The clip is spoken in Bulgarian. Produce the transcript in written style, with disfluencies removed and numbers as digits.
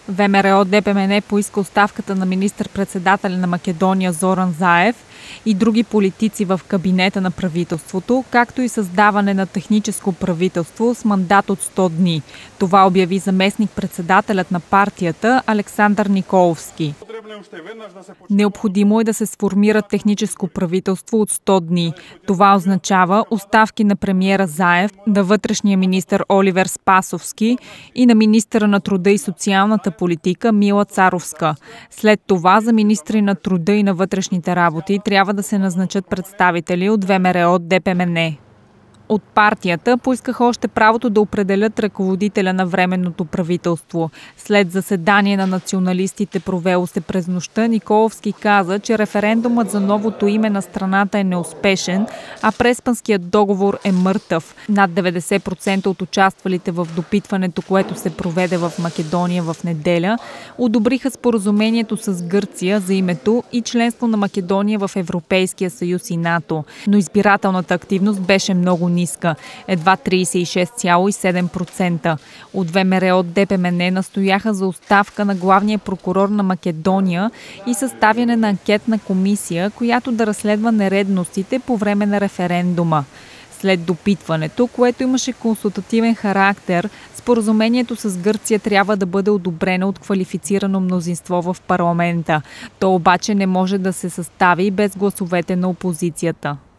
ВМРО ДПМН поиска оставката на министър-председателя на Македония Зоран Заев и други политици в кабинета на правителството, както и създаване на техническо правителство с мандат от 100 дни. Това обяви заместник-председателят на партията Александър Николовски. Необходимо е да се сформира техническо правителство от 100 дни. Това означава оставки на премиера Заев, на вътрешния министър Оливер Спасовски и на министъра на труда и социалната политика Мила Царовска. След това за министри на труда и на вътрешните работи трябва да се назначат представители от ВМРО ДПМН. От партията поискаха още правото да определят ръководителя на временното правителство. След заседание на националистите, провело се през нощта, Николовски каза, че референдумът за новото име на страната е неуспешен, а Преспанският договор е мъртъв. Над 90% от участвалите в допитването, което се проведе в Македония в неделя, одобриха споразумението с Гърция за името и членство на Македония в Европейския съюз и НАТО. Но избирателната активност беше много ниска, едва 36,7%. От ВМРО ДПМН настояха за оставка на главния прокурор на Македония и съставяне на анкетна комисия, която да разследва нередностите по време на референдума. След допитването, което имаше консултативен характер, споразумението с Гърция трябва да бъде одобрено от квалифицирано мнозинство в парламента. То обаче не може да се състави без гласовете на опозицията.